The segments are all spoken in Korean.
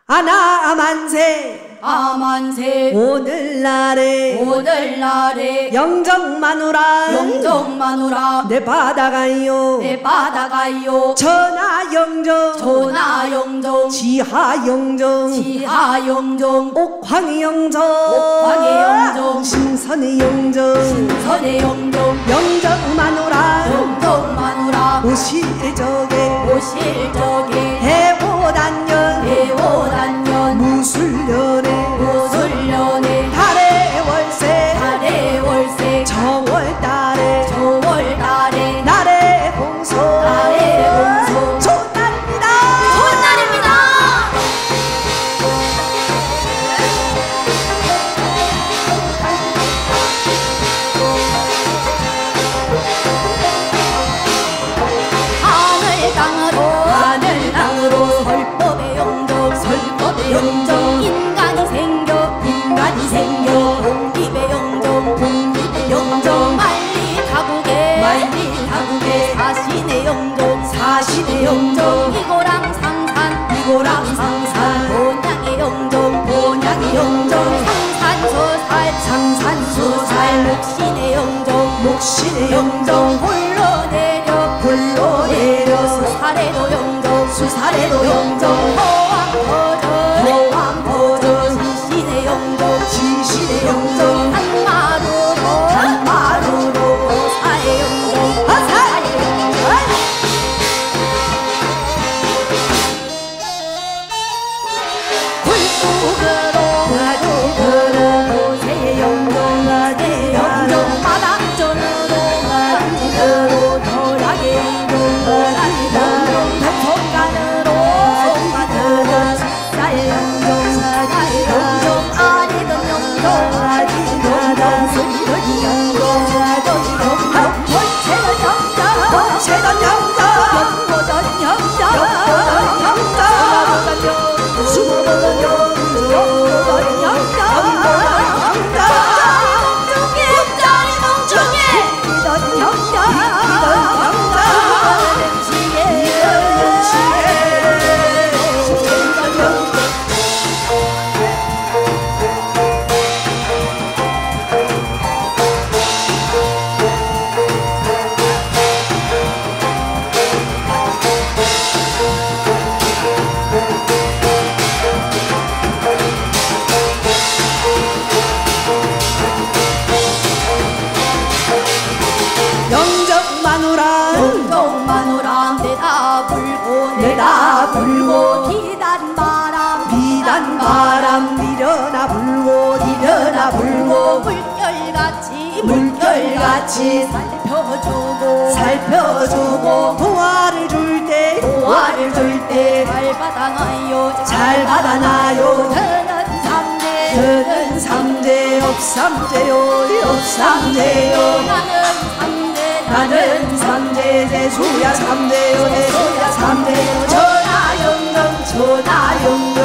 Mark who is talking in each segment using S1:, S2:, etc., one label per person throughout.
S1: 아나만세
S2: 아만세
S1: 오늘날에
S2: 영정마누라
S1: 내 바다가요
S2: 전하영정
S1: 지하영정 옥황영정 신선의 영정 영정마누라 오실 적에 해오단년 무술년에 달의 월세 정월달에 날의 홍소 좋은 날입니다. 하늘 땅으로 설법의 영정 인간이 생겨 공립의 영정 말리 타국에 사신의 영정 이고랑 상산 본향의 영정 상산소살 목신의 영정 홀로 내려 수사래도 영정 호황버전 지신의 영정 한마루로 사의 영정 굴뚝으로 새의 영정 마당전으로 덜하게 백성간으로 사의 영정 아리던 영정 원체던 영정 연보던 영정 수모보던 영정 멍청해 이던 영정 영정마누라 내다 불고 비단바람 미려나 불고 물결같이 살펴주고 도화를 줄때 잘 받아나요 저는 삼재 없삼재요 나는 삼재 대수야 삼재요 전하영정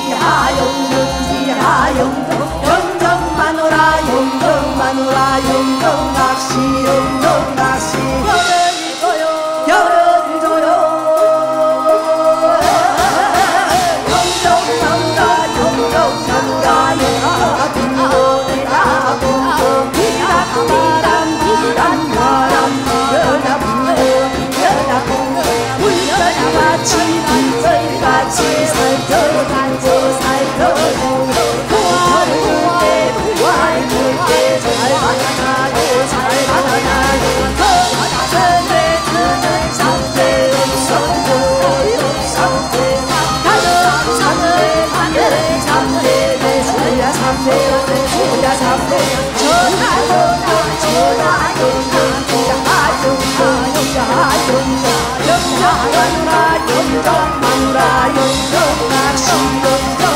S1: 지하영정 영정마누라 영정낚시 열을 줘요 영정마누라 물결같이 살펴주고 도화를 줄때 잘 받아나요 삼재 없삼재 나는 삼재 대수야 삼재 영정마누라 영정낚시